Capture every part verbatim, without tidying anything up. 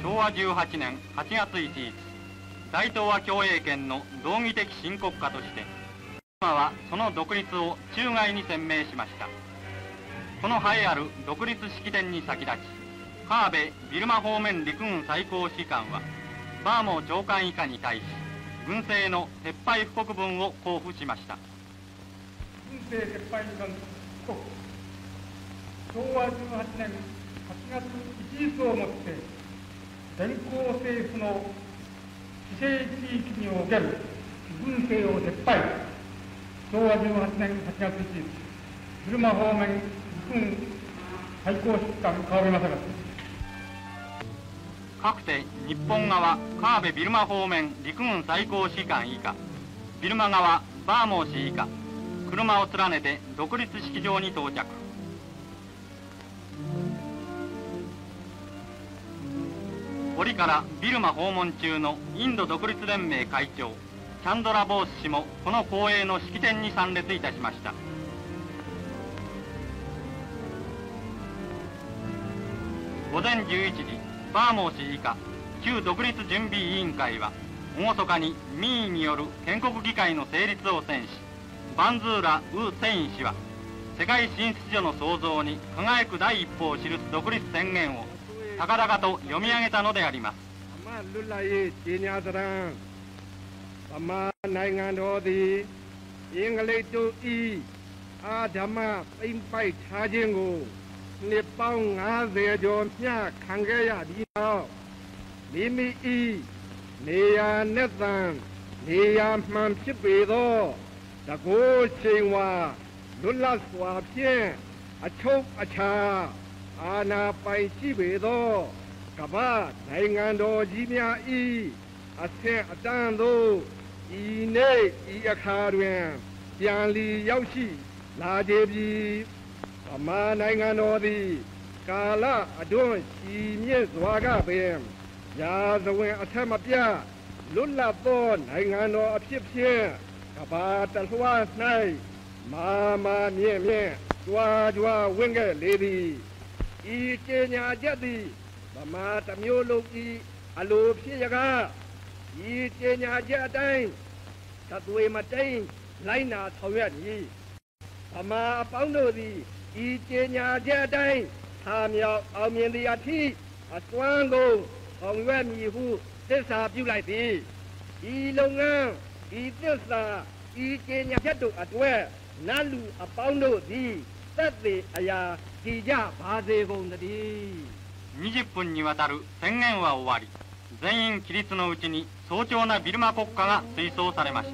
しょうわじゅうはちねんはちがついちにち、大東亜共栄圏の道義的新国家としてビルマはその独立を中外に宣明しました。この栄えある独立式典に先立ち、川辺ビルマ方面陸軍最高指揮官はバーモー長官以下に対し軍政の撤廃布告文を交付しました。 軍政撤廃に関する布告。しょうわじゅうはちねんはちがついちにちをもって全校政府の規制地域における軍政を撤廃。しょうわじゅうはちねんはちがついちにち、ビルマ方面陸軍最高指揮官川辺正和。 かくて日本側川辺ビルマ方面陸軍最高指揮官以下、ビルマ側バーモー氏以下、車を連ねて独立式場に到着。折からビルマ訪問中のインド独立連盟会長チャンドラ・ボース氏もこの光栄の式典に参列いたしました。ごぜんじゅういちじ、バーモー氏以下旧独立準備委員会は厳かに民意による建国議会の成立を宣し、バンズーラ・ウ・セイン氏は世界進出所の創造に輝く第一歩を記す独立宣言を高々と読み上げたのであります。 ဗမာနိုင်ငံတော်သည်အင်္ဂလိပ်တို့၏အာဓမ္မသိမ့်ပိုက်ထားခြင်းကိုနှစ်ပေါင်းငါးဆယ်ကျော်မျှခံခဲ့ရပြီးနောက်မိမိ၏နေရာနဲ့သံနေရာမှန်ဖြစ်ပေသောတကောချိန်ဝါလွတ်လပ်စွာဖြင့်အချုပ်အခြာအာဏာပိုင်ရှိပေသောကမ္ဘာနိုင်ငံတော်ကြီးများ၏အဆင့်အတန်းသို့ဤနေ့ဤအခါတွင်ပြန်လီရောက်ရှိလာကြပြီဗမာနိုင်ငံတော်သည်ကာလအတွင်းရှိမြင့်စွာကပင်ရာဇဝင်အထက်မပြလွတ်လပ်သောနိုင်ငံတော်အဖြစ်ဖြင့်ကမ္ဘာတလွှား၌မာမာမြင့်မြင့်ကြွားကြွားဝင့်ခဲ့လေသည်ဤကြေညာချက်သည်ဗမာတစ်မျိုးလုံး၏အလိုဖြစ်ရကားဤကြေညာချက်အတိုင်းသသွေမတိန်လိုက်နာဆောင်ရွက်မည်ဗမာအပေါင်းတို့သည်ဤကြေညာချက်အတိုင်းသာမြောက်အောင်မြင်သည့်အထိအစွမ်းကုန်ဆောင်ရွက်မည်ဟုသစ္စာပြုလိုက်သည်ဤလုပ်ငန်းဤသစ္စာဤကြေညာချက်တို့အတွက်နတ်လူအပေါင်းတို့သည်သက်သေအရာကြည်ကြပါစေကုန်သတည်းにじゅっぷんにわたる宣言は終わり、全員起立のうちに壮長なビルマ国歌が吹奏されました。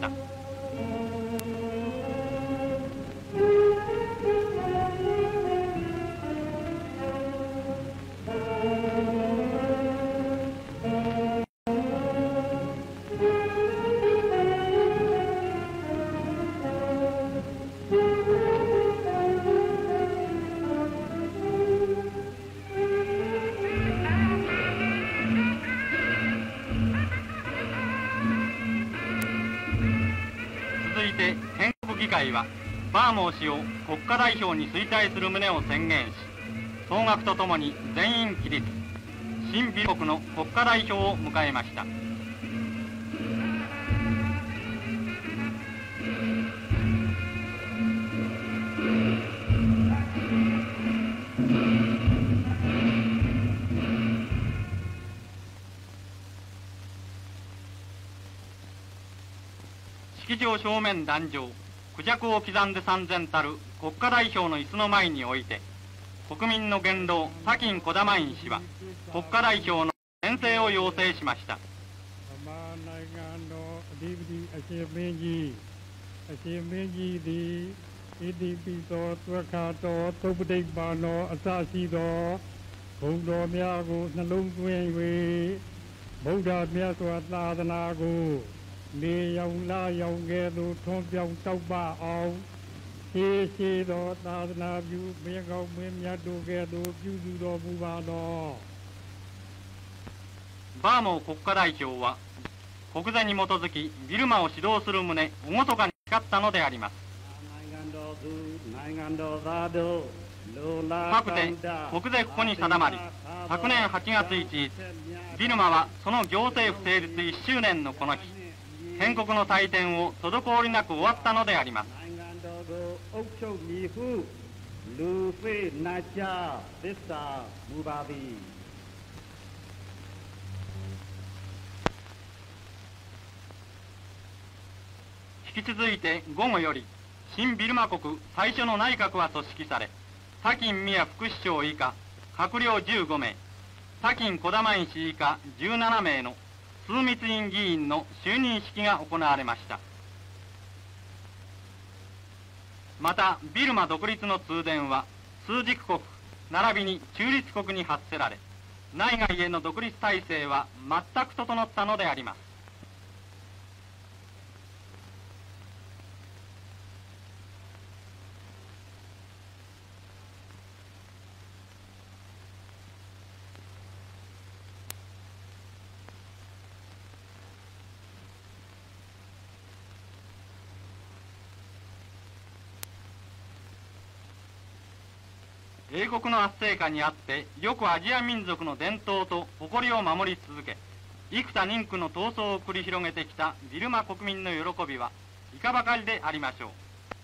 議会はバーモー氏を国家代表に推戴する旨を宣言し、総額とともに全員起立、新ビル国の国家代表を迎えました。式場正面壇上、クジャクを刻んで三千たる国家代表の椅子の前において、国民の元老サキン・コダマイン氏は国家代表の宣誓を要請しました。 နေရောင်လာရောင်ကဲ့သို့ထွန်းပြောင်တောက်ပအောင်ရှေးရှေးသောသာသနာပြုမင်းကောင်းမင်းမြတ်တို့ကဲ့သို့ပြုစုတော်မူပါသောバーモー国家代表は国是に基づきビルマを指導する旨厳かに誓ったのであります。 နိုင်ငံတော်သူနိုင်ငံတော်သားတို့各て国税法に定まり、昨年はちがついちにち、ビルマはその行政府成立いっしゅうねんのこの日、建国の大典を滞りなく終わったのであります。引き続いて午後より、新ビルマ国最初の内閣は組織され、サキン宮副首相以下、閣僚じゅうごめい、サキン児玉医師以下じゅうななめいの枢密院議員の就任式が行われました。また、ビルマ独立の通電は、枢軸国、並びに中立国に発せられ、内外への独立体制は全く整ったのであります。英国の圧政下にあってよくアジア民族の伝統と誇りを守り続け、幾多人苦の闘争を繰り広げてきたビルマ国民の喜びはいかばかりでありましょ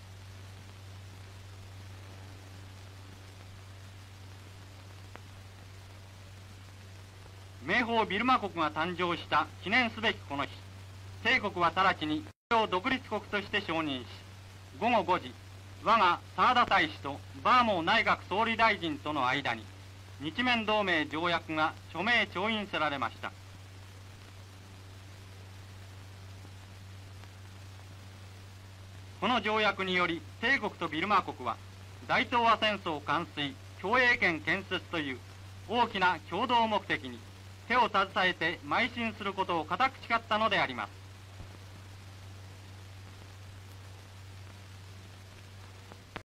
う。名宝ビルマ国が誕生した記念すべきこの日、帝国は直ちに独立国として承認し、ごごごじ、我がサーダ大使とバーモー内閣総理大臣との間に日面同盟条約が署名調印せられました。この条約により帝国とビルマ国は大東亜戦争完遂、共栄圏建設という大きな共同目的に手を携えて邁進することを固く誓ったのであります。